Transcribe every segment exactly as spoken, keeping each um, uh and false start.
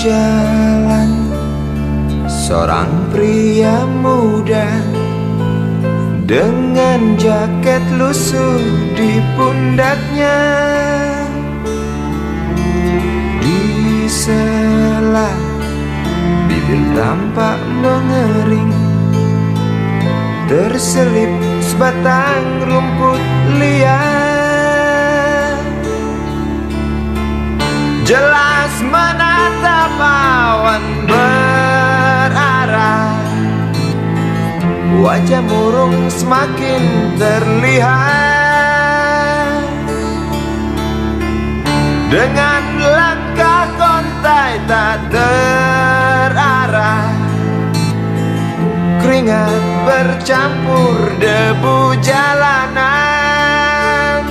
jalan seorang pria muda dengan jaket lusuh di pundaknya. Di sela bibir tampak mengering, terselip sebatang rumput liar. Jelas menatap awan berarah, wajah murung semakin terlihat. Dengan langkah kontai tak terarah, keringat bercampur debu jalanan.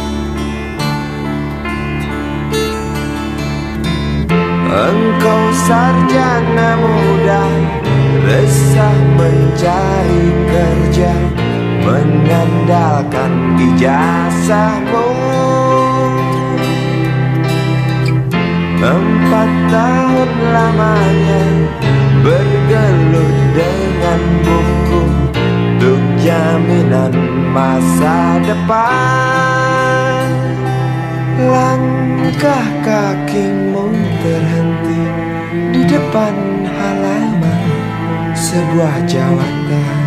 Engkau sarjana muda, resah mencari kerja, mengandalkan ijazahmu. Empat tahun lamanya bergelut dengan buku untuk jaminan masa depan. Langkah kakimu terhenti di depan halaman sebuah jawatan.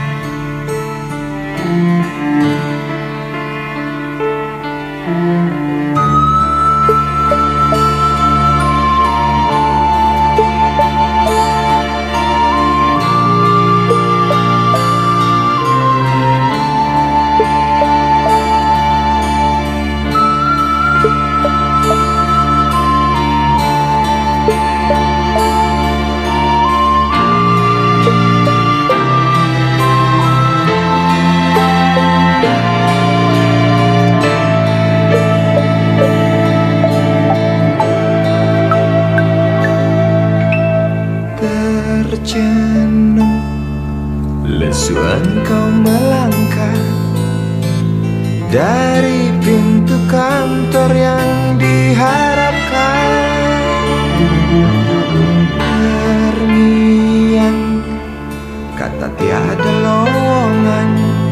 Tercenung lesu engkau melangkah dari pintu kantor yang diharapkan. Terngiang kata tiada lowongan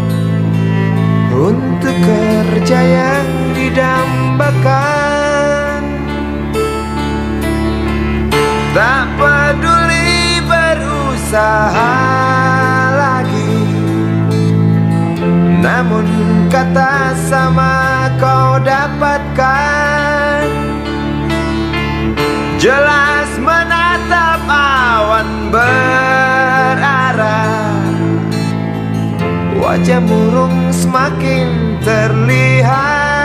untuk kerja yang didambakan. Tak peduli berusaha lagi, namun kata sama kau dapatkan. Jelas menatap awan berarah, wajah murung semakin terlihat.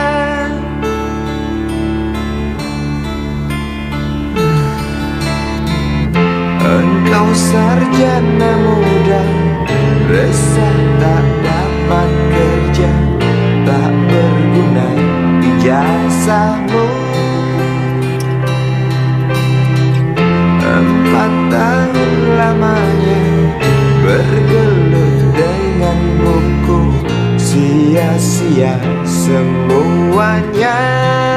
Engkau sarjana muda, resah tak dapat kerja, tak berguna ijazahmu. Empat tahun lamanya bergelut dengan buku, sia-sia semuanya.